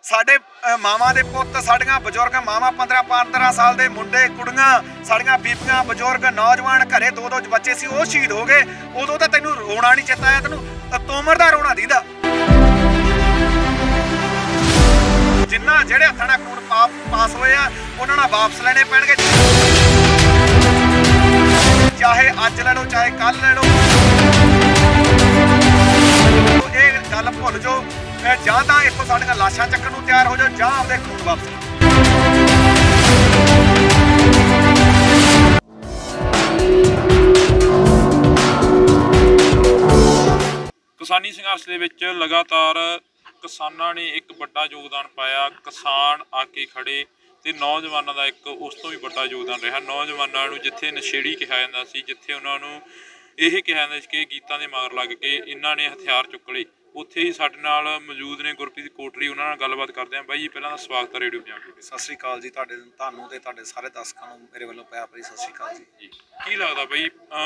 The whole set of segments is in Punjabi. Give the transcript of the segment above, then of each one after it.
साडे मावां दे पुत्त, साडियां बजुर्ग मावां 15-15 साल दे मुंडे कुड़ियां, साडियां बीबियां बजुर्ग नौजवान घरे 2-2 बच्चे सी वो शहीद हो गए। उदों तां तैनूं रोना नहीं चेता आया, तैनूं तोमर दा रोना दीदा। जिन्ना जेहड़े हत्थां नाल कानून पास होए आ उन्हां नाल वापस लेने पैणगे, चाहे अज ले लो चाहे कल ले लो। ये गल भुल जाओ, जां तां इत्थों साडियां लाशां चक्कण नूं तैयार हो जाओ, जां आपदे कानून वापस। किसानी संघर्ष दे विच लगातार किसानां ने एक वड्डा योगदान पाया। किसान आके खड़े ते नौजवानों का एक उस तो भी वड्डा योगदान रहा। नौजवानों नूं जिथे नशेड़ी कहा जाता सी, जिथे उन्हां नूं यह कहा जाता कि गीतां दे मगर लग के इन्हां ने हथियार चुक लए, उत्थे ही साडे नाल मौजूद ने गुरप्रीत कोटली। उन्हां नाल गलबात करते हैं। बाई जी पहलां तां स्वागत है रेडियो पंजाब दे। सत श्री अकाल जी, तुहानूं ते तुहाडे सारे दर्शकां नूं मेरे वल्लों प्यार भरी सत श्री अकाल जी। की लगदा बई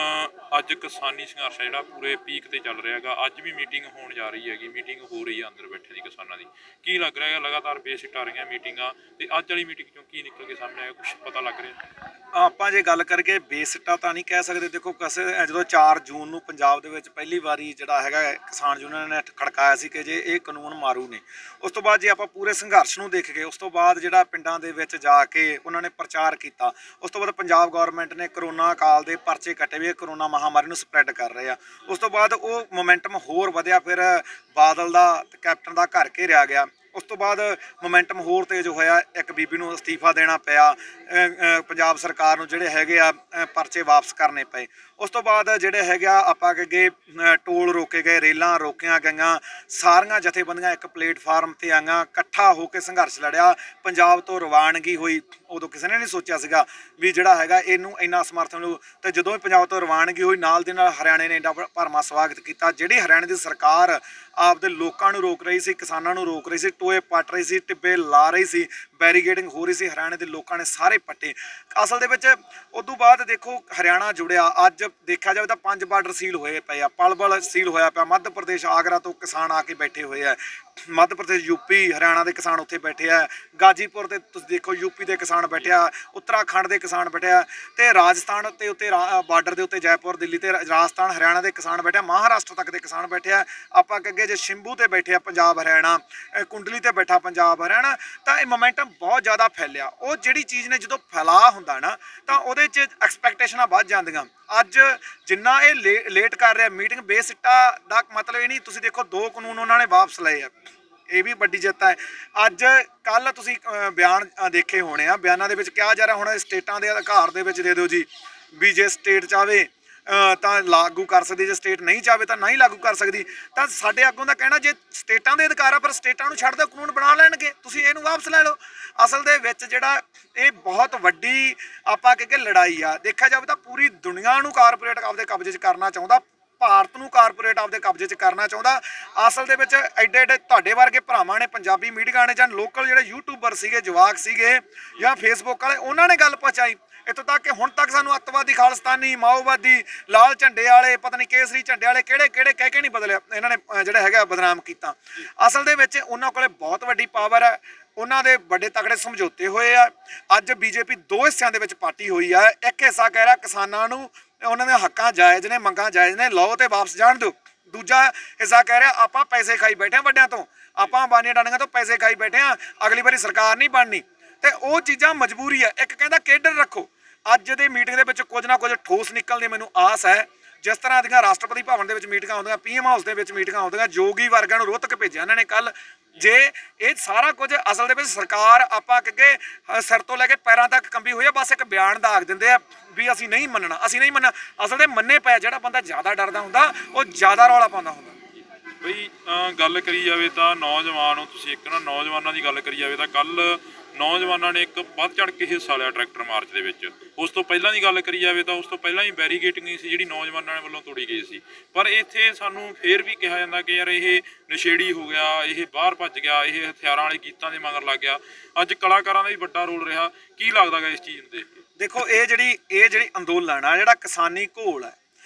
अज किसानी संघर्ष है जिहड़ा पूरे पीक ते चल रहा है, अज भी मीटिंग होण जा रही हैगी, मीटिंग हो रही है अंदर बैठे दी किसानां दी, की लग रहा है? लगातार बेसिट आ रही मीटिंगां ते अज वाली मीटिंग चों की निकल के सामने आया, कुछ पता लग रहा? ਆਪਾਂ ਜੇ ਗੱਲ ਕਰਕੇ ਬੇਸਿੱਟਾ ਤਾਂ ਨਹੀਂ ਕਹਿ ਸਕਦੇ। ਦੇਖੋ ਕਿਸੇ ਜਦੋਂ 4 ਜੂਨ ਨੂੰ ਪੰਜਾਬ ਦੇ ਵਿੱਚ ਪਹਿਲੀ ਵਾਰੀ ਜਿਹੜਾ ਹੈਗਾ ਕਿਸਾਨ ਯੂਨੀਅਨ ਨੇ ਖੜਕਾਇਆ ਸੀ ਕਿ ਜੇ ਇਹ ਕਾਨੂੰਨ ਮਾਰੂ ਨੇ, ਉਸ ਤੋਂ ਬਾਅਦ ਜੇ ਆਪਾਂ ਪੂਰੇ ਸੰਘਰਸ਼ ਨੂੰ ਦੇਖ ਗਏ, ਉਸ ਤੋਂ ਬਾਅਦ ਜਿਹੜਾ ਪਿੰਡਾਂ ਦੇ ਵਿੱਚ ਜਾ ਕੇ ਉਹਨਾਂ ਨੇ ਪ੍ਰਚਾਰ ਕੀਤਾ, ਉਸ ਤੋਂ ਬਾਅਦ ਪੰਜਾਬ ਗੌਰਮੈਂਟ ਨੇ ਕਰੋਨਾ ਕਾਲ ਦੇ ਪਰਚੇ ਕੱਟੇ ਵੀ ਕਰੋਨਾ ਮਹਾਮਾਰੀ ਨੂੰ ਸਪਰੈਡ ਕਰ ਰਹੇ ਆ, ਉਸ ਤੋਂ ਬਾਅਦ ਉਹ ਮੋਮੈਂਟਮ ਹੋਰ ਵਧਿਆ। ਫਿਰ ਬਾਦਲ ਦਾ ਕੈਪਟਨ ਦਾ ਘਰ ਘੇਰਿਆ ਗਿਆ। उस तो बाद मोमेंटम होर तेज होया, एक बीबी नूं अस्तीफा देना पिया, पंजाब सरकार नूं जिहड़े हैगे आ परचे वापस करने पे। उस तो बाद जिहड़े हैगे आपां अगे टोल रोके गए, रेलां रोकियां गईयां, सारियां जथेबंदियां एक प्लेटफार्म ते आईयां, इकट्ठा होकर संघर्ष लड़िया, पंजाब तो रवानगी हुई। उदों किसी ने नहीं सोचा सीगा भी जिहड़ा हैगा इहनूं इन्ना समर्थन मिलू, ते जदों ही पंजाब तो रवानगी हुई नाल दे नाल हरियाणे ने एडा भरमां स्वागत किया। जिहड़ी हरियाणे दी सरकार आपदे लोकां नूं रोक रही सी, किसानां नूं रोक रही सी, टोए पट रही सी, टिब्बे ला रही सी, बैरीगेडिंग हो रही सी, हरियाणे के लोगों ने सारे पट्टे। असल दे विच उदों बाद देखो हरियाणा जुड़िया, अज देखा जाए तो 5 बार्डर सील होए पे आ, पलवल सील होया पिया, मध्य प्रदेश आगरा तो किसान आके बैठे हुए हैं, मध्य प्रदेश यूपी हरियाणा के किसान उत्थे बैठे हैं, गाजीपुर ते तुसीं देखो यूपी के किसान बैठे आ, उत्तराखंड के किसान बैठे आ, ते राजस्थान ते उत्ते बार्डर के उत्ते जयपुर दिल्ली ते राजस्थान हरियाणा के किसान बैठे, महाराष्ट्र तक के किसान बैठे आ। आपां अगे जे शिंभू ते बैठे आ पंजाब हरियाणा, कुंडली ते बैठा पंजाब हरियाणा, तो यह मोमेंटम बहुत ज़्यादा फैलिया। वो जिहड़ी चीज़ ने जो फैला हुंदा ना तो उहदे च एक्सपैक्टेशनां वध जांदियां। अज जिन्ना ये लेट कर रहा मीटिंग बेसिट्टा दा मतलब ये नहीं, तुसीं देखो 2 कानून उन्होंने वापस लए आ, ये भी वड्डी जित है। अज कल तुसीं बयान देखे होने आ, बयानां दे विच कहा जा रहा हुण स्टेटां दे अधिकार दे विच दे दिओ जी, भी जे स्टेट चाहे तो लागू कर सकती, जो स्टेट नहीं चाहे तो नहीं लागू कर सकती। तो साडे अगों का कहना जे स्टेटां दे अधिकार आ पर स्टेटां नूं छड्ड दो, कानून बना लैणगे, तुसीं इहनूं वापस लै लो। असल दे विच जिहड़ा ये बहुत वड्डी आपां कह के लड़ाई आ। देखा जाए तो पूरी दुनिया नूं कारपोरेट आपदे कब्जे च करना चाहुंदा, भारत नूं कारपोरेट आपदे कब्जे च करना चाहुंदा। असल दे विच एडे एडे तुहाडे वर्गे भरावां ने, पंजाबी मीडिया ने, जां लोकल जिहड़े यूट्यूबर सीगे, जवाक सीगे जां फेसबुक वाले, उन्हां ने गल पहुँचाई इत्थों तक कि हुण तक सानूं अतवादी, खालिस्तानी, माओवादी, लाल झंडे वाले, पता नहीं केसरी झंडे वाले किहड़े किहड़े कह के नहीं बदलिया, इन्हां ने जिहड़ा हैगा बदनाम कीता। असल दे विच उन्हां कोले बहुत वड्डी पावर है, उन्हां दे बड़े तगड़े समझौते होए आ। अज बीजेपी 2 हिस्सिਆਂ ਦੇ ਵਿੱਚ पार्टी हुई है। एक हिस्सा कह रहा किसानां नूं उन्हां दे हक्कां जायज़ ने, मंगां जायज़ ने, लो ते वापस जाण दो। दूजा हिस्सा कह रहा आपां पैसे खाई बैठे हैं वड्डियां तो, आपां अंबानी अडानियां तो पैसे खाई बैठे हैं, अगली बारी सरकार नहीं बननी, तो वो चीज़ां मजबूरी है। एक कहता केडर रखो। अज दे मीटिंग दे विच कुछ ना कुछ ठोस निकलने मैनूं आस है। जिस तरह दियां राष्ट्रपति भवन दे विच मीटिंगां आउंदियां, PM हाउस दे विच मीटिंगां आउंदियां, जोगी वर्गां नूं रोहतक भेजिया इन्हां ने कल, जे ये सारा कुछ असल दे विच सरकार आपां अगे सिर तो लैके पैरां तक कंबी हुई है, बस एक बयान दाग दिंदे आ भी असीं नहीं मनना, असीं नहीं मनना। असल दे मन्ने पै जिहड़ा बंदा ज़्यादा डरदा हुंदा वो ज़्यादा रौला पाउंदा हुंदा। बई गल करी जाए तो नौजवान तुसीं एक ना नौजवानों की गल करी जाए तो कल नौजवानों ने एक बढ़ चढ़ के हिस्सा लिया ट्रैक्टर मार्च के विच। उस तो पहलां दी गल करी जाए तो उस तो पहलां ही बैरीगेटिंग सी जिहड़ी नौजवानों ने वल्लों तोड़ी गई सी, पर इत्थे सानूं फिर भी कहा जांदा कि यार ये नशेड़ी हो गया, ये बाहर भज गया, ये हथियारां वाले गीतां दे मगर लग गया। अज कलाकारां दा भी वड्डा रोल रहा, की लगदा गा इस चीज़ नूं देख के? देखो ये जिहड़ी अंदोलन आ, जिहड़ा किसानी घोल है,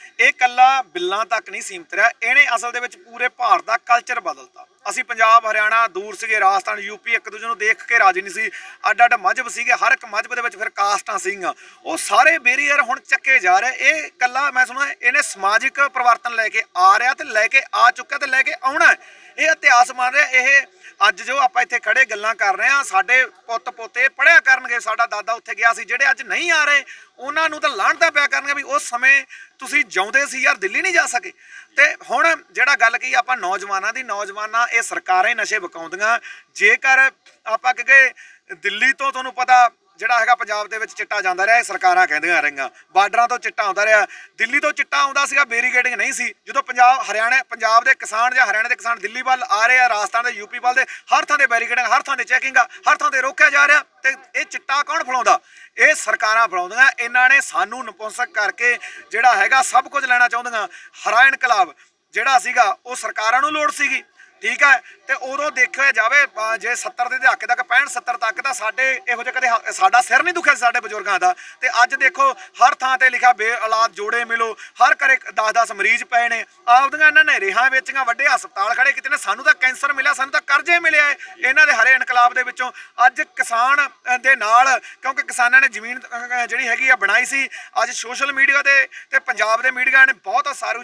ਇਹ ਕੱਲਾ ਬਿੱਲਾਂ ਤੱਕ ਨਹੀਂ ਸੀਮਤ ਰਿਹਾ, ਇਹਨੇ ਅਸਲ ਦੇ ਵਿੱਚ ਪੂਰੇ ਭਾਰਤ ਦਾ ਕਲਚਰ ਬਦਲਤਾ। ਅਸੀਂ ਪੰਜਾਬ ਹਰਿਆਣਾ ਦੂਰ ਸੀਗੇ, ਰਾਜਸਥਾਨ ਯੂਪੀ ਇੱਕ ਦੂਜੇ ਨੂੰ ਦੇਖ ਕੇ ਰਾਜੀ ਨਹੀਂ ਸੀ, ਅੱਡ ਅੱਡ ਮਜ਼ਹਬ ਸੀਗੇ, ਹਰ ਇੱਕ ਮਜ਼ਹਬ ਦੇ ਵਿੱਚ ਫਿਰ ਕਾਸਟਾਂ ਸੀਗੀਆਂ, ਉਹ ਸਾਰੇ ਬੈਰੀਅਰ ਹੁਣ ਚੱਕੇ ਜਾ ਰਹੇ। ਇਹ ਕੱਲਾ ਮੈਂ ਸੁਣਿਆ ਇਹਨੇ ਸਮਾਜਿਕ ਪਰਿਵਰਤਨ ਲੈ ਕੇ ਆ ਰਿਹਾ ਤੇ ਲੈ ਕੇ ਆ ਚੁੱਕਾ ਤੇ ਲੈ ਕੇ ਆਉਣਾ। ਇਹ ਇਤਿਹਾਸ ਮੰਨ ਰਿਹਾ। ਇਹ ਅੱਜ ਜੋ ਆਪਾਂ ਇੱਥੇ ਖੜੇ ਗੱਲਾਂ ਕਰ ਰਹੇ ਹਾਂ, ਸਾਡੇ ਪੁੱਤ ਪੋਤੇ ਪੜ੍ਹਿਆ ਕਰਨਗੇ, ਸਾਡਾ ਦਾਦਾ ਉੱਥੇ ਗਿਆ ਸੀ, ਜਿਹੜੇ ਅੱਜ ਨਹੀਂ ਆ ਰਹੇ ਉਹਨਾਂ ਨੂੰ ਤਾਂ ਲਾਹਣਤਾਂ ਪਿਆ ਕਰਨਗੇ ਵੀ ਉਸ ਸਮੇਂ ਤੁਸੀਂ ਜਿਉਂਦੇ ਸੀ ਯਾਰ, ਦਿੱਲੀ ਨਹੀਂ ਜਾ ਸਕੇ। ਤੇ ਹੁਣ ਜਿਹੜਾ ਗੱਲ ਕੀ ਆਪਾਂ ਨੌਜਵਾਨਾਂ ਦੀ, ਨੌਜਵਾਨਾਂ ਇਹ ਸਰਕਾਰਾਂ ਹੀ ਨਸ਼ੇ ਵਿਕਾਉਂਦੀਆਂ। ਜੇਕਰ ਆਪਾਂ ਕਹੇ ਦਿੱਲੀ ਤੋਂ ਤੁਹਾਨੂੰ ਪਤਾ ਜਿਹੜਾ ਹੈਗਾ ਪੰਜਾਬ ਦੇ ਵਿੱਚ ਚਿੱਟਾ ਜਾਂਦਾ ਰਿਹਾ, ਇਹ ਸਰਕਾਰਾਂ ਕਹਿੰਦੀਆਂ ਰਹੀਆਂ, ਬਾਰਡਰਾਂ ਤੋਂ ਚਿੱਟਾ ਆਉਂਦਾ ਰਿਹਾ, ਦਿੱਲੀ ਤੋਂ ਚਿੱਟਾ ਆਉਂਦਾ ਸੀਗਾ, ਬੈਰੀਕੇਡਿੰਗ ਨਹੀਂ ਸੀ। ਜਦੋਂ ਪੰਜਾਬ ਦੇ ਕਿਸਾਨ ਜਾਂ ਹਰਿਆਣਾ ਦੇ ਕਿਸਾਨ ਦਿੱਲੀ ਵੱਲ ਆ ਰਹੇ ਆ, ਰਾਜਸਥਾਨ ਦੇ ਯੂਪੀ ਵੱਲ ਦੇ ਹਰ ਥਾਂ ਤੇ ਬੈਰੀਕੇਡਿੰਗ, ਹਰ ਥਾਂ ਤੇ ਚੈਕਿੰਗ, ਹਰ ਥਾਂ ਤੇ ਰੋਕਿਆ ਜਾ ਰਿਹਾ। ਤੇ ਇਹ ਚਿੱਟਾ ਕੌਣ ਫਲਾਉਂਦਾ? ਇਹ ਸਰਕਾਰਾਂ ਫਲਾਉਂਦੀਆਂ। ਇਹਨਾਂ ਨੇ ਸਾਨੂੰ ਨਪੁੰਸਕ ਕਰਕੇ ਜਿਹੜਾ ਹੈਗਾ ਸਭ ਕੁਝ ਲੈਣਾ ਚਾਹੁੰਦੀਆਂ। ਹਰਾ ਇਨਕਲਾਬ ਜਿਹੜਾ ਸੀਗਾ ਉਹ ਸਰਕਾਰਾਂ ਨੂੰ ਲੋੜ ਸੀਗੀ, ਠੀਕ ਹੈ। ਤੇ ਉਦੋਂ ਦੇਖਿਆ ਜਾਵੇ ਜੇ 70 ਦੇ ਦਹਾਕੇ ਤੱਕ 65-70 ਤੱਕ ਤਾਂ ਸਾਡੇ ਇਹੋ ਜਿਹੇ ਕਦੇ ਸਾਡਾ ਸਿਰ ਨਹੀਂ ਦੁਖਿਆ ਸਾਡੇ ਬਜ਼ੁਰਗਾਂ ਦਾ। ਤੇ ਅੱਜ ਦੇਖੋ ਹਰ ਥਾਂ ਤੇ ਲਿਖਿਆ ਬੇ ਔਲਾਦ ਜੋੜੇ ਮਿਲੋ, ਹਰ ਘਰੇ 10-10 ਮਰੀਜ਼ ਪਏ ਨੇ। ਆਪਦੀਆਂ ਇਹਨਾਂ ਨੇ ਰੇਹਾਂ ਵੇਚੀਆਂ, ਵੱਡੇ ਹਸਪਤਾਲ ਖੜੇ ਕੀਤੇ ਨੇ। ਸਾਨੂੰ ਤਾਂ ਕੈਂਸਰ ਮਿਲਿਆ, ਸਾਨੂੰ ਤਾਂ ਕਰਜ਼ੇ ਮਿਲਿਆ ਇਹਨਾਂ ਦੇ ਹਰੇ ਇਨਕਲਾਬ ਦੇ ਵਿੱਚੋਂ। ਅੱਜ ਕਿਸਾਨ ਦੇ ਨਾਲ, ਕਿਉਂਕਿ ਕਿਸਾਨਾਂ ਨੇ ਜ਼ਮੀਨ ਜਿਹੜੀ ਹੈਗੀ ਆ ਬਣਾਈ ਸੀ, ਅੱਜ ਸੋਸ਼ਲ ਮੀਡੀਆ ਤੇ ਪੰਜਾਬ ਦੇ ਮੀਡੀਆ ਨੇ ਬਹੁਤ ਸਾਰੂ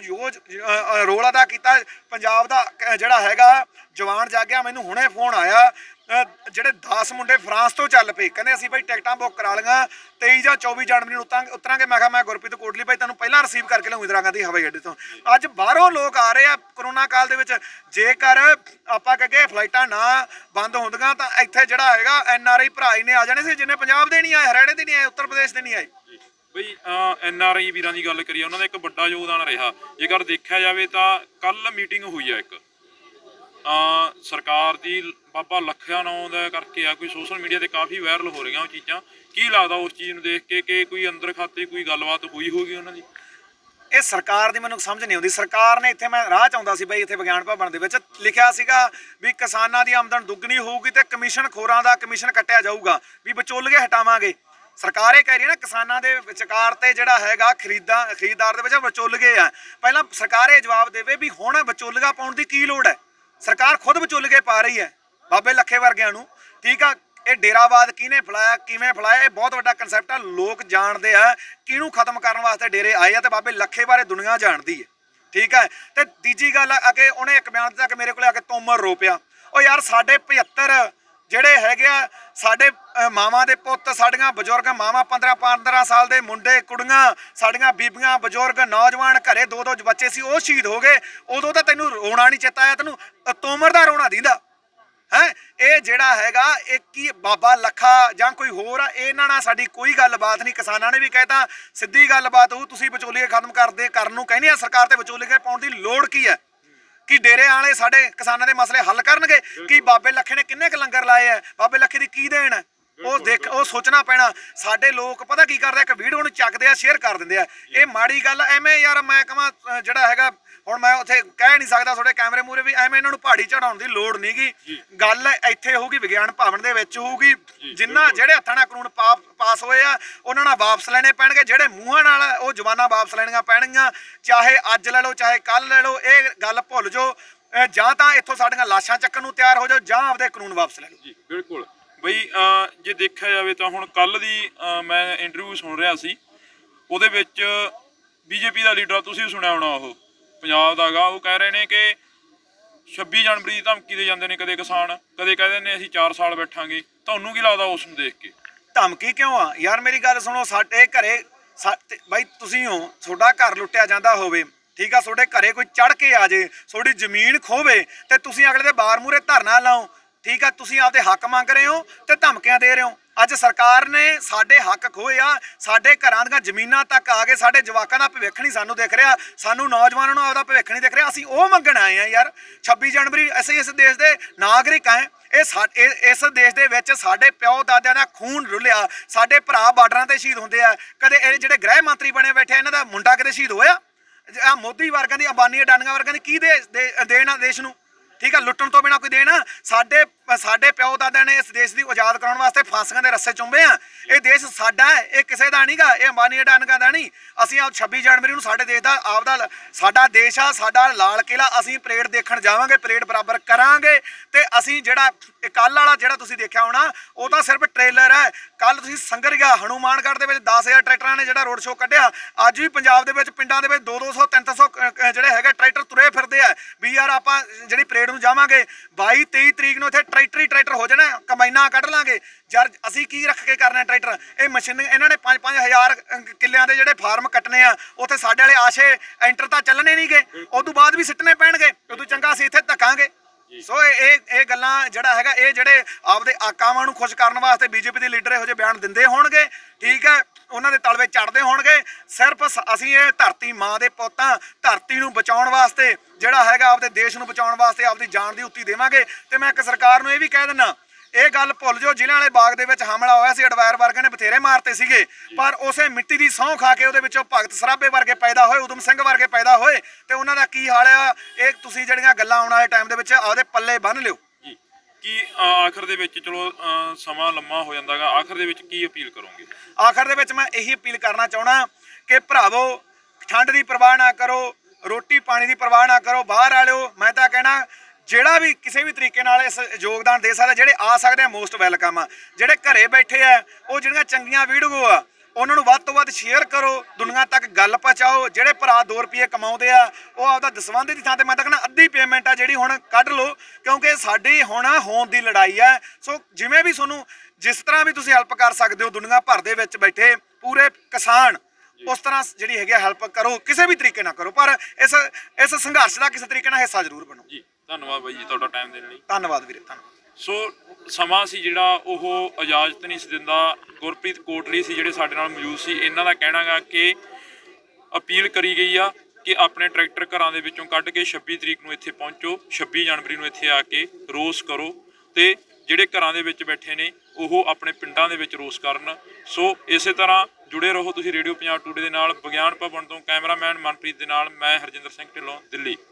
ਰੋਲ ਅਦਾ ਕੀਤਾ। ਪੰਜਾਬ ਦਾ ਜਿਹੜਾ ਹੈਗਾ ਜਵਾਨ ਜਾਗਿਆ। ਮੈਨੂੰ ਹੁਣੇ ਫੋਨ ਆਇਆ, ਜਿਹੜੇ 10 ਮੁੰਡੇ ਫਰਾਂਸ ਤੋਂ ਚੱਲ ਪਏ, ਕਹਿੰਦੇ ਅਸੀਂ ਭਾਈ ਟਿਕਟਾਂ ਬੁੱਕ ਕਰਾ ਲਈਆਂ, 23 ਜਾਂ 24 ਜਨਵਰੀ ਨੂੰ ਉਤਰਾਂਗੇ। ਮੈਂ ਕਿਹਾ ਮੈਂ ਗੁਰਪ੍ਰੀਤ ਕੋਟਲੀ ਭਾਈ ਤੁਹਾਨੂੰ ਪਹਿਲਾਂ ਰਿਸੀਵ ਕਰਕੇ ਲਿਆਉਂ ਇੰਦਰਾ ਗਾਂਧੀ ਹਵਾਈ ਅੱਡੇ ਤੋਂ। ਅੱਜ ਬਾਹਰੋਂ ਲੋਕ ਆ ਰਹੇ ਆ ਕਰੋਨਾ ਕਾਲ ਦੇ ਵਿੱਚ। ਜੇਕਰ ਆਪਾਂ ਕਹੇ ਫਲਾਈਟਾਂ ਨਾ ਬੰਦ ਹੁੰਦੀਆਂ ਤਾਂ ਇੱਥੇ ਜਿਹੜਾ ਹੈਗਾ NRI ਭਰਾ ਹੀ ਨੇ ਆ ਜਾਣੇ ਸੀ, ਜਿੰਨੇ ਪੰਜਾਬ ਦੇ ਨਹੀਂ ਆਏ, ਹਰਿਆਣੇ ਦੇ ਨਹੀਂ ਆਏ, ਉੱਤਰ ਪ੍ਰਦੇਸ਼ ਦੇ ਨਹੀਂ ਆਏ। ਬਈ NRI ਵੀਰਾਂ ਦੀ ਗੱਲ ਕਰੀਏ, ਉਹਨਾਂ ਦਾ ਇੱਕ ਵੱਡਾ ਯੋਗਦਾਨ ਰਿਹਾ। ਜੇਕਰ ਦੇਖਿਆ ਜਾਵੇ ਤਾਂ ਕੱਲ ਮੀਟਿੰਗ ਹੋਈ ਆ ਇੱਕ ਸਰਕਾਰ ਦੀ, ਬਾਬਾ ਲੱਖਿਆ ਨਾਂ ਦਾ ਕਰਕੇ ਆ, ਕੋਈ ਸੋਸ਼ਲ ਮੀਡੀਆ ਤੇ ਕਾਫੀ ਵਾਇਰਲ ਹੋ ਰਹੀਆਂ ਉਹ ਚੀਜ਼ਾਂ। ਕੀ ਲੱਗਦਾ ਉਸ ਚੀਜ਼ ਨੂੰ ਦੇਖ ਕੇ ਕਿ ਕੋਈ ਅੰਦਰ ਖਾਤੇ ਕੋਈ ਗੱਲਬਾਤ ਹੋਈ ਹੋਗੀ ਉਹਨਾਂ ਦੀ? ਇਹ ਸਰਕਾਰ ਦੀ ਮੈਨੂੰ ਸਮਝ ਨਹੀਂ ਆਉਂਦੀ। ਸਰਕਾਰ ਨੇ ਇੱਥੇ, ਮੈਂ ਰਾਹ ਚ ਆਉਂਦਾ ਸੀ ਬਈ, ਇੱਥੇ ਵਿਗਿਆਨ ਭਵਨ ਦੇ ਵਿੱਚ ਲਿਖਿਆ ਸੀਗਾ ਵੀ ਕਿਸਾਨਾਂ ਦੀ ਆਮਦਨ ਦੁੱਗਣੀ ਹੋਊਗੀ ਤੇ ਕਮਿਸ਼ਨ ਖੋਰਾਂ ਦਾ ਕਮਿਸ਼ਨ ਕੱਟਿਆ ਜਾਊਗਾ, ਵੀ ਵਿਚੋਲਗੇ ਹਟਾਵਾਂਗੇ। ਸਰਕਾਰ ਇਹ ਕਹਿ ਰਹੀ ਹੈ ਨਾ ਕਿਸਾਨਾਂ ਦੇ ਵਿਚਕਾਰ ਤੇ ਜਿਹੜਾ ਹੈਗਾ ਖਰੀਦਦਾਰ ਦੇ ਵਿੱਚ ਵਿਚੋਲਗੇ ਆ। ਪਹਿਲਾਂ ਸਰਕਾਰ ਇਹ ਜਵਾਬ ਦੇਵੇ ਵੀ ਹੁਣ ਵਿਚੋਲਗਾ ਪਾਉਣ ਦੀ ਕੀ ਲੋੜ ਹੈ। ਸਰਕਾਰ ਖੁਦ ਵਿਚੋਲਗੇ ਪਾ ਰਹੀ ਹੈ ਬਾਬੇ ਲੱਖੇ ਵਰਗਿਆਂ ਨੂੰ, ਠੀਕ ਆ। ਇਹ ਡੇਰਾਵਾਦ ਕਿਹਨੇ ਫਲਾਇਆ, ਕਿਵੇਂ ਫਲਾਇਆ, ਇਹ ਬਹੁਤ ਵੱਡਾ ਕਨਸੈਪਟ ਆ। ਲੋਕ ਜਾਣਦੇ ਆ ਕਿਹਨੂੰ ਖਤਮ ਕਰਨ ਵਾਸਤੇ ਡੇਰੇ ਆਏ ਆ, ਤੇ ਬਾਬੇ ਲੱਖੇ ਬਾਰੇ ਦੁਨੀਆ ਜਾਣਦੀ ਹੈ, ਠੀਕ ਹੈ। ਤੇ ਤੀਜੀ ਗੱਲ ਆ ਕਿ ਉਹਨੇ ਇੱਕ ਬਿਆਨ ਦਿੱਤਾ ਕਿ ਮੇਰੇ ਕੋਲ ਆ ਕੇ ਤੋਮਰ ਰੋਪਿਆ। ਉਹ ਯਾਰ ਸਾਡੇ 75 ਜਿਹੜੇ ਹੈਗੇ ਆ, ਸਾਡੇ ਮਾਵਾਂ ਦੇ ਪੁੱਤ, ਸਾਡੀਆਂ ਬਜ਼ੁਰਗ ਮਾਵਾਂ, 15-15 ਸਾਲ ਦੇ ਮੁੰਡੇ ਕੁੜੀਆਂ, ਸਾਡੀਆਂ ਬੀਬੀਆਂ ਬਜ਼ੁਰਗ ਨੌਜਵਾਨ ਘਰੇ 2-2 ਬੱਚੇ ਸੀ, ਉਹ ਸ਼ਹੀਦ ਹੋ ਗਏ। ਉਦੋਂ ਤਾਂ ਤੈਨੂੰ ਰੋਣਾ ਨਹੀਂ ਚੇਤਾ ਆਇਆ, ਤੈਨੂੰ ਤੋਮਰ ਦਾ ਰੋਣਾ ਦੀਂਦਾ ਹੈ। ਇਹ ਜਿਹੜਾ ਹੈਗਾ ਇਹ ਕੀ ਬਾਬਾ ਲੱਖਾ ਜਾਂ ਕੋਈ ਹੋਰ ਆ, ਇਹਨਾਂ ਨਾਲ ਸਾਡੀ ਕੋਈ ਗੱਲਬਾਤ ਨਹੀਂ। ਕਿਸਾਨਾਂ ਨੇ ਵੀ ਕਹਿਤਾ ਸਿੱਧੀ ਗੱਲਬਾਤ ਹੋਊ, ਤੁਸੀਂ ਵਿਚੋਲੀਏ ਖਤਮ ਕਰਨ ਨੂੰ ਕਹਿੰਦੇ ਆ ਸਰਕਾਰ, ਤੇ ਵਿਚੋਲੀਏ ਪਾਉਣ ਦੀ ਲੋੜ ਕੀ ਹੈ? ਕਿ ਡੇਰੇ ਵਾਲੇ ਸਾਡੇ ਕਿਸਾਨਾਂ ਦੇ ਮਸਲੇ ਹੱਲ ਕਰਨਗੇ? ਕਿ ਬਾਬੇ ਲੱਖੇ ਨੇ ਕਿੰਨੇ ਕੁ ਲੰਗਰ ਲਾਏ ਆ, ਬਾਬੇ ਲੱਖੇ ਦੀ ਕੀ ਦੇਣ ਹੈ? ਉਹ ਸੋਚਣਾ ਪੈਣਾ। ਸਾਡੇ ਲੋਕ ਪਤਾ ਕੀ ਕਰਦੇ, ਇੱਕ ਵੀਡੀਓ ਨੂੰ ਚੱਕਦੇ ਆ, ਸ਼ੇਅਰ ਕਰ ਦਿੰਦੇ ਆ। ਇਹ ਮਾੜੀ ਗੱਲ ਐਵੇਂ ਯਾਰ, ਮੈਂ ਕਹਾਂ ਜਿਹੜਾ ਹੈਗਾ ਹੁਣ ਮੈਂ ਉੱਥੇ ਕਹਿ ਨਹੀਂ ਸਕਦਾ ਤੁਹਾਡੇ ਕੈਮਰੇ ਮੂਹਰੇ ਵੀ ਐਵੇਂ ਇਹਨਾਂ ਨੂੰ ਪਹਾੜੀ ਚੜਾਉਣ ਦੀ ਲੋੜ ਨਹੀਂਗੀ। ਗੱਲ ਇੱਥੇ ਹੋਊਗੀ ਵਿਗਿਆਨ ਭਵਨ ਦੇ ਵਿੱਚ ਹੋਊਗੀ। ਜਿਹੜੇ ਹੱਥਾਂ ਨਾਲ ਕਾਨੂੰਨ ਪਾਸ ਹੋਏ ਆ ਉਹਨਾਂ ਨਾਲ ਵਾਪਸ ਲੈਣੇ ਪੈਣਗੇ, ਜਿਹੜੇ ਮੂੰਹਾਂ ਨਾਲ ਉਹ ਜਵਾਨਾਂ ਵਾਪਸ ਲੈਣੀਆਂ ਪੈਣਗੀਆਂ। ਚਾਹੇ ਅੱਜ ਲੈ ਲਓ ਚਾਹੇ ਕੱਲ ਲੈ ਲਓ, ਇਹ ਗੱਲ ਭੁੱਲ ਜਾਓ। ਜਾਂ ਤਾਂ ਇੱਥੋਂ ਸਾਡੀਆਂ ਲਾਸ਼ਾਂ ਚੱਕਣ ਨੂੰ ਤਿਆਰ ਹੋ ਜਾਓ, ਜਾਂ ਆਪਦੇ ਕਾਨੂੰਨ ਵਾਪਸ ਲੈ ਲਓ। ਜੀ ਬਿਲਕੁਲ ਬਈ, ਜੇ ਦੇਖਿਆ ਜਾਵੇ ਤਾਂ ਹੁਣ ਕੱਲ ਦੀ ਮੈਂ ਇੰਟਰਵਿਊ ਸੁਣ ਰਿਹਾ ਸੀ, ਉਹਦੇ ਵਿੱਚ BJP ਦਾ ਲੀਡਰ, ਤੁਸੀਂ ਸੁਣਿਆ ਹੋਣਾ, ਉਹ ਪੰਜਾਬ ਦਾ ਹੈਗਾ, ਉਹ ਕਹਿ ਰਹੇ ਨੇ ਕਿ 26 ਜਨਵਰੀ ਦੀ ਧਮਕੀ ਦੇ ਜਾਂਦੇ ਨੇ ਕਦੇ ਕਿਸਾਨ, ਕਦੇ ਕਹਿੰਦੇ ਨੇ ਅਸੀਂ 4 ਸਾਲ ਬੈਠਾਂਗੇ। ਤੁਹਾਨੂੰ ਕੀ ਲੱਗਦਾ ਉਸ ਨੂੰ ਦੇਖ ਕੇ? ਧਮਕੀ ਕਿਉਂ ਆ ਯਾਰ? ਮੇਰੀ ਗੱਲ ਸੁਣੋ, ਸਾਡੇ ਘਰੇ ਬਾਈ ਤੁਸੀਂ ਹੋ, ਤੁਹਾਡਾ ਘਰ ਲੁੱਟਿਆ ਜਾਂਦਾ ਹੋਵੇ, ਠੀਕ ਆ, ਤੁਹਾਡੇ ਘਰੇ ਕੋਈ ਚੜ ਕੇ ਆ ਜੇ, ਤੁਹਾਡੀ ਜ਼ਮੀਨ ਖੋਵੇ, ਤੇ ਤੁਸੀਂ ਅਗਲੇ ਦੇ ਬਾਰ ਮੂਹਰੇ ਧਰਨਾ ਲਾਓ, ਠੀਕ ਆ। ਤੁਸੀਂ ਆਪਦੇ ਹੱਕ ਮੰਗ ਰਹੇ ਹੋ ਤੇ ਧਮਕੀਆਂ ਦੇ ਰਹੇ ਹੋ। ਅੱਜ ਸਰਕਾਰ ਨੇ ਸਾਡੇ ਹੱਕ ਖੋਏ ਆ, ਸਾਡੇ ਘਰਾਂ ਦੀਆਂ ਜ਼ਮੀਨਾਂ ਤੱਕ ਆ ਗਏ, ਸਾਡੇ ਜਵਾਕਾਂ ਦਾ ਭਵਿੱਖ ਨਹੀਂ ਸਾਨੂੰ ਦਿਖ ਰਿਹਾ, ਸਾਨੂੰ ਨੌਜਵਾਨਾਂ ਨੂੰ ਆਪਦਾ ਭਵਿੱਖ ਨਹੀਂ ਦਿਖ ਰਿਹਾ। ਅਸੀਂ ਉਹ ਮੰਗਣ ਆਏ ਆ ਯਾਰ। 26 ਜਨਵਰੀ ਅਸੀਂ ਇਸ ਦੇਸ਼ ਦੇ ਨਾਗਰਿਕ ਆ। ਇਸ ਦੇਸ਼ ਦੇ ਵਿੱਚ ਸਾਡੇ ਪਿਓ ਦਾਦਿਆਂ ਦਾ ਖੂਨ ਰੁਲਿਆ, ਸਾਡੇ ਭਰਾ ਬਾਰਡਰਾਂ ਤੇ ਸ਼ਹੀਦ ਹੁੰਦੇ ਆ। ਕਦੇ ਇਹ ਜਿਹੜੇ ਗ੍ਰਹਿ ਮੰਤਰੀ ਬਣੇ ਬੈਠੇ ਇਹਨਾਂ ਦਾ ਮੁੰਡਾ ਕਦੇ ਸ਼ਹੀਦ ਹੋਇਆ? ਮੋਦੀ ਵਰਗਾਂ ਦੀ, ਅੰਬਾਨੀ ਅਡਾਨੀਆਂ ਵਰਗਾਂ ਦੀ ਕੀ ਦੇਣ ਆ ਦੇਸ਼ ਨੂੰ, ਠੀਕ ਆ, ਲੁੱਟਣ ਤੋਂ ਬਿਨਾ ਕੋਈ ਦੇਣ। ਸਾਡੇ ਪਿਓ ਦਾਦਿਆਂ ਨੇ ਇਸ ਦੇਸ਼ ਦੀ ਆਜ਼ਾਦ ਕਰਾਉਣ ਵਾਸਤੇ ਫਾਂਸੀਆਂ ਦੇ ਰੱਸੇ ਚੁੰਮੇ ਆ। ਇਹ ਦੇਸ਼ ਸਾਡਾ ਹੈ, ਇਹ ਕਿਸੇ ਦਾ ਨਹੀਂਗਾ, ਇਹ ਅੰਬਾਨੀ ਅਡਾਨੀਆਂ ਦਾ ਨਹੀਂ। ਅਸੀਂ 26 ਜਨਵਰੀ ਨੂੰ ਸਾਡੇ ਦੇਸ਼ ਦਾ ਆਪਦਾ ਸਾਡਾ ਦੇਸ਼ ਆ, ਸਾਡਾ ਲਾਲ ਕਿਲਾ, ਅਸੀਂ ਪਰੇਡ ਦੇਖਣ ਜਾਵਾਂਗੇ, ਪਰੇਡ ਬਰਾਬਰ ਕਰਾਂਗੇ। ਤੇ ਅਸੀਂ ਜਿਹੜਾ ਕੱਲ ਵਾਲਾ ਜਿਹੜਾ ਤੁਸੀਂ ਦੇਖਿਆ ਹੋਣਾ ਉਹ ਤਾਂ ਸਿਰਫ ਟ੍ਰੇਲਰ ਹੈ। ਕੱਲ ਤੁਸੀਂ ਸੰਗਰੀਆ ਹਨੂਮਾਨਗੜ੍ਹ ਦੇ ਵਿੱਚ 10,000 ਟਰੈਕਟਰਾਂ ਨੇ ਜਿਹੜਾ ਰੋਡ ਸ਼ੋਅ ਕੱਢਿਆ। ਅੱਜ ਵੀ ਪੰਜਾਬ ਦੇ ਵਿੱਚ ਪਿੰਡਾਂ ਦੇ ਵਿੱਚ 200 300 ਜਿਹੜੇ ਹੈਗੇ ਟਰੈਕਟਰ ਤੁਰੇ ਫਿਰਦੇ ਆ ਵੀ ਯਾਰ ਆਪਾਂ ਜਿਹੜੀ ਪਰੇਡ ਨੂੰ ਜਾਵਾਂਗੇ। 22 23 ਤਰੀਕ ਨੂੰ ਇੱਥੇ ਟਰੈਕਟਰ ਹੋ ਜਾਣਾ, ਕੰਬਾਈਨਾਂ ਕੱਢ ਲਾਂਗੇ। ਯਾਰ ਅਸੀਂ ਕੀ ਰੱਖ ਕੇ ਕਰਨਾ ਟਰੈਕਟਰ? ਇਹ ਮਸ਼ੀਨ ਇਹਨਾਂ ਨੇ 5-5 ਹਜ਼ਾਰ ਕਿੱਲਿਆਂ ਦੇ ਜਿਹੜੇ ਫਾਰਮ ਕੱਟਣੇ ਆ। ਉੱਥੇ ਸਾਡੇ ਵਾਲੇ ਆਸ਼ੇ ਐਂਟਰ ਤਾਂ ਚੱਲਣੇ ਨਹੀਂ ਗੇ, ਉਦੋਂ ਬਾਅਦ ਵੀ ਸਿੱਟਣੇ ਪੈਣਗੇ। ਉਦੋਂ ਚੰਗਾ ਅਸੀਂ ਇੱਥੇ ਧੱਕਾਂਗੇ। ਸੋ ਇਹ ਗੱਲਾਂ ਜਿਹੜਾ ਹੈਗਾ ਇਹ ਜਿਹੜੇ ਆਪਦੇ ਆਕਾਵਾਂ ਨੂੰ ਖੁਸ਼ ਕਰਨ ਵਾਸਤੇ ਬੀਜੇਪੀ ਦੇ ਲੀਡਰ ਇਹੋ ਜਿਹੇ ਬਿਆਨ ਦਿੰਦੇ ਹੋਣਗੇ, ਠੀਕ ਹੈ, ਉਹਨਾਂ ਦੇ ਤਲਵੇ ਚੜਦੇ ਹੋਣਗੇ। ਸਿਰਫ ਅਸੀਂ ਇਹ ਧਰਤੀ ਮਾਂ ਦੇ ਪੁੱਤਾਂ, ਧਰਤੀ ਨੂੰ ਬਚਾਉਣ ਵਾਸਤੇ ਜਿਹੜਾ ਹੈਗਾ ਆਪਦੇ ਦੇਸ਼ ਨੂੰ ਬਚਾਉਣ ਵਾਸਤੇ ਆਪਦੀ ਜਾਨ ਦੀ ਉੱਤੀ ਦੇਵਾਂਗੇ। ਤੇ ਮੈਂ ਇੱਕ ਸਰਕਾਰ ਨੂੰ ਇਹ ਵੀ ਕਹਿ ਦਿੰਦਾ, ਇਹ ਗੱਲ ਭੁੱਲ ਜਾਓ ਜ਼ਿਲ੍ਹਿਆਂ ਵਾਲੇ ਬਾਗ ਦੇ ਵਿੱਚ ਹਮਲਾ ਹੋਇਆ ਸੀ, ਅਡਵਾਇਰ ਵਰਗੇ ਨੇ ਬਥੇਰੇ ਮਾਰਤੇ ਸੀਗੇ, ਪਰ ਉਸੇ ਮਿੱਟੀ ਦੀ ਸਹੁੰ ਖਾ ਕੇ ਉਹਦੇ ਵਿੱਚੋਂ ਭਗਤ ਸਰਾਭੇ ਵਰਗੇ ਪੈਦਾ ਹੋਏ, ਊਧਮ ਸਿੰਘ ਵਰਗੇ ਪੈਦਾ ਹੋਏ, ਤੇ ਉਹਨਾਂ ਦਾ ਕੀ ਹਾਲ ਆ ਇਹ ਤੁਸੀਂ ਜਿਹੜੀਆਂ ਗੱਲਾਂ ਆਉਣ ਵਾਲੇ ਟਾਈਮ ਦੇ ਵਿੱਚ ਆਪਦੇ ਪੱਲੇ ਬੰਨ੍ਹ ਲਿਓ। ਜੀ ਕੀ ਆਖਰ ਦੇ ਵਿੱਚ ਚਲੋ ਸਮਾਂ ਲੰਮਾ ਹੋ ਜਾਂਦਾਗਾ, ਆਖਰ ਦੇ ਵਿੱਚ ਕੀ ਅਪੀਲ ਕਰੋਗੇ? ਆਖਰ ਦੇ ਵਿੱਚ ਮੈਂ ਇਹੀ ਅਪੀਲ ਕਰਨਾ ਚਾਹੁੰਦਾ ਕਿ ਭਰਾਵੋ ਠੰਡ ਦੀ ਪਰਵਾਹ ਨਾ ਕਰੋ, ਰੋਟੀ ਪਾਣੀ ਦੀ ਪਰਵਾਹ ਨਾ ਕਰੋ, ਬਾਹਰ ਆਲਿਓ। ਮੈਂ ਤਾਂ ਕਹਿਣਾ ਜਿਹੜਾ ਵੀ ਕਿਸੇ ਵੀ ਤਰੀਕੇ ਨਾਲ ਇਸ ਯੋਗਦਾਨ ਦੇ ਸਕਦਾ, ਜਿਹੜੇ ਆ ਸਕਦੇ ਆ ਮੋਸਟ ਵੈਲਕਮ ਆ। ਜਿਹੜੇ ਘਰੇ ਬੈਠੇ ਆ ਉਹ ਜਿਹੜੀਆਂ ਚੰਗੀਆਂ ਵੀਡੀਓ ਆ ਉਹਨਾਂ ਨੂੰ ਵੱਧ ਤੋਂ ਵੱਧ ਸ਼ੇਅਰ ਕਰੋ, ਦੁਨੀਆ ਤੱਕ ਗੱਲ ਪਹੁੰਚਾਓ। ਜਿਹੜੇ ਭਰਾ 2 ਰੁਪਏ ਕਮਾਉਂਦੇ ਆ ਉਹ ਆਪਦਾ ਦਸਵੰਧ ਦੀ ਥਾਂ ਤੇ ਮੈਂ ਤਾਂ ਕਹਿੰਦਾ ਅੱਧੀ ਪੇਮੈਂਟ ਆ ਜਿਹੜੀ ਹੁਣ ਕੱਢ ਲਓ, ਕਿਉਂਕਿ ਸਾਡੀ ਹੁਣ ਹੋਣ ਦੀ ਲੜਾਈ ਆ। ਸੋ ਜਿਵੇਂ ਵੀ ਤੁਹਾਨੂੰ ਜਿਸ ਤਰ੍ਹਾਂ ਵੀ ਤੁਸੀਂ ਹੈਲਪ ਕਰ ਸਕਦੇ ਹੋ ਦੁਨੀਆ ਭਰ ਦੇ ਵਿੱਚ ਬੈਠੇ ਪੂਰੇ ਕਿਸਾਨ, ਉਸ ਤਰ੍ਹਾਂ ਜਿਹੜੀ ਹੈਗੀ ਹੈਲਪ ਕਰੋ। ਕਿਸੇ ਵੀ ਤਰੀਕੇ ਨਾਲ ਕਰੋ, ਪਰ ਇਸ ਸੰਘਰਸ਼ ਦਾ ਕਿਸੇ ਤਰੀਕੇ ਨਾਲ ਹਿੱਸਾ ਜ਼ਰੂਰ ਬਣੋ। ਜੀ ਧੰਨਵਾਦ ਬਾਈ ਜੀ ਤੁਹਾਡਾ ਟਾਈਮ ਦੇਣ ਲਈ। ਧੰਨਵਾਦ ਵੀਰੇ, ਧੰਨਵਾਦ। ਸੋ ਸਮਾਂ ਸੀ ਜਿਹੜਾ ਉਹ ਇਜਾਜ਼ਤ ਨਹੀਂ ਸੀ ਦਿੰਦਾ। ਗੁਰਪ੍ਰੀਤ ਕੋਟਲੀ ਸੀ ਜਿਹੜੇ ਸਾਡੇ ਨਾਲ ਮੌਜੂਦ ਸੀ, ਇਹਨਾਂ ਦਾ ਕਹਿਣਾ ਗਾ ਕਿ ਅਪੀਲ ਕਰੀ ਗਈ ਆ ਕਿ ਆਪਣੇ ਟਰੈਕਟਰ ਘਰਾਂ ਦੇ ਵਿੱਚੋਂ ਕੱਢ ਕੇ 26 ਤਰੀਕ ਨੂੰ ਇੱਥੇ ਪਹੁੰਚੋ, 26 ਜਨਵਰੀ ਨੂੰ ਇੱਥੇ ਆ ਕੇ ਰੋਸ ਕਰੋ, ਤੇ ਜਿਹੜੇ ਘਰਾਂ ਦੇ ਵਿੱਚ ਬੈਠੇ ਨੇ ਉਹ ਆਪਣੇ ਪਿੰਡਾਂ ਦੇ ਵਿੱਚ ਰੋਸ ਕਰਨ। ਸੋ ਇਸੇ ਤਰ੍ਹਾਂ ਜੁੜੇ ਰਹੋ ਤੁਸੀਂ ਰੇਡੀਓ ਪੰਜਾਬ ਟੂਡੇ ਦੇ ਨਾਲ। ਵਿਗਿਆਨ ਭਵਨ ਤੋਂ ਕੈਮਰਾਮੈਨ ਮਨਪ੍ਰੀਤ ਦੇ ਨਾਲ ਮੈਂ ਹਰਜਿੰਦਰ ਸਿੰਘ ਢਿੱਲੋਂ, ਦਿੱਲੀ।